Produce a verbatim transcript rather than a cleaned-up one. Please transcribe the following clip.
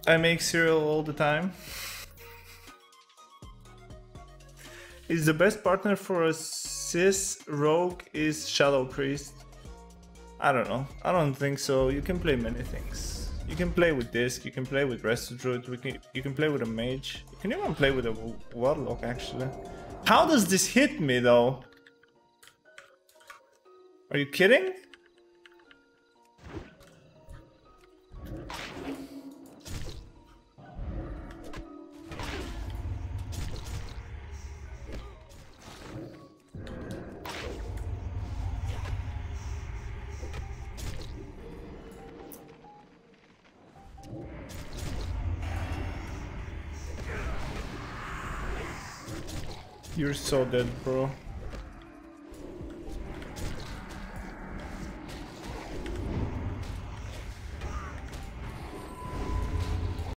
I make cereal all the time. Is the best partner for a cis rogue is Shadow Priest? I don't know. I don't think so. You can play many things. You can play with Disc, you can play with Resto Druid, we can, you can play with a Mage. You can even play with a Warlock actually. How does this hit me though? Are you kidding? You're so dead, bro.